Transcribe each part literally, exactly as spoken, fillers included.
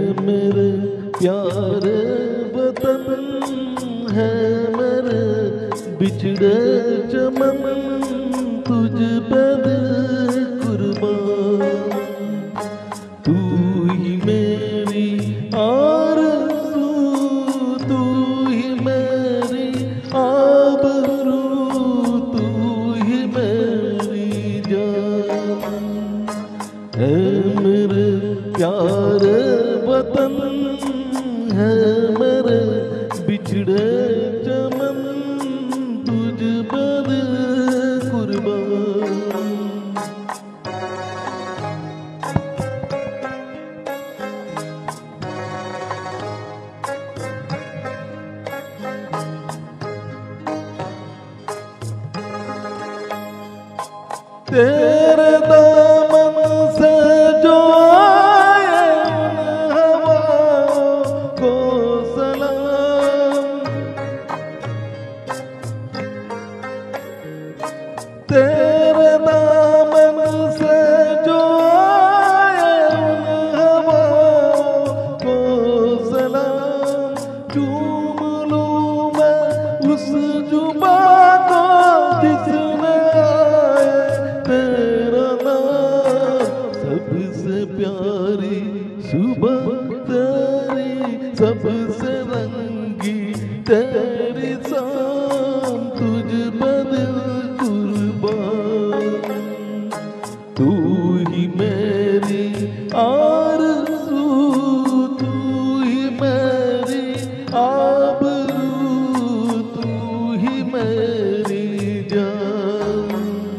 मेरे प्यारे वतन है मेरे बिछड़े चमन तुझ पे दिल कुर्बान। तू ही मेरी आरज़ू तू ही मेरी आबरू तू ही मेरी जान। है मेरे प्यारे वतन है मेरे बिछड़े चमन तुझ पे दिल कुर्बान। तेरे दामन से जो आए उन हवाओं को सलाम। तेरे दामन से जो आए उन हवाओं को सलाम। चूम लूं मैं उस जुबा को जिसने आए तेरा नाम। सबसे प्यारी सुबह तेरी सबसे रंगी तेरी शाम तुझ पे दिल कुर्बान। तू ही मेरी आरज़ू तू ही मेरी आबरू तू ही मेरी जान।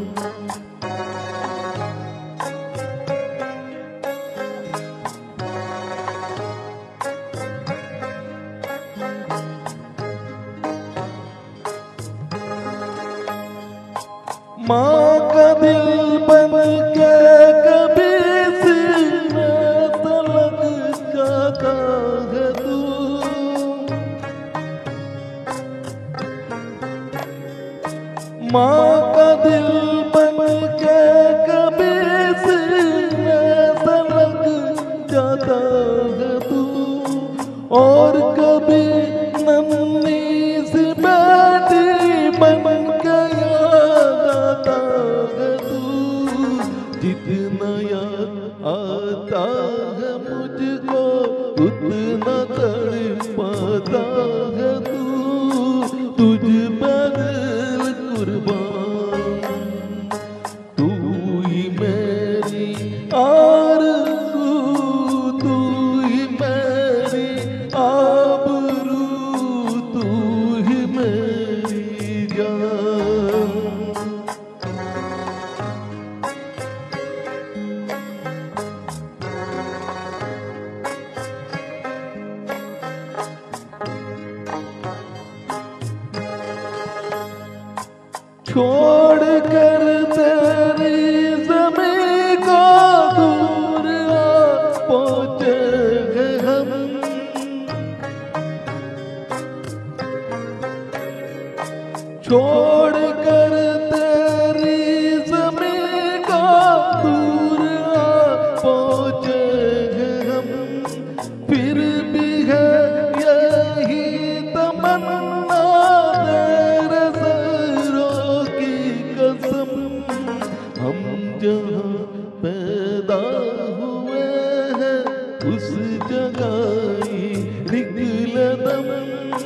माँ का दिल बन के कभी सीने तलक जाता है तू। माँ का दिल बन के कभी सीने तलक जाता है तू। और कभी नन्ही सी बेटी बन के याद आता है तू। जितना याद आता है मुझको उतना तड़पाता है तू। तुझ पर दिल कुर्बान। तू ही मेरी आरज़ू तू ही मेरी आबरू तू ही मेरी जान। छोड़ कर तेरी ज़मीं को दूर आ पहुँचे हैं हम। छोड़ कर तेरी ज़मीं को दूर आ पहुँचे हैं हम। फिर भी है यही तमन्ना तेरे सरों की कसम। हम जहाँ पैदा हुए हैं उस जगह ही निकले दम।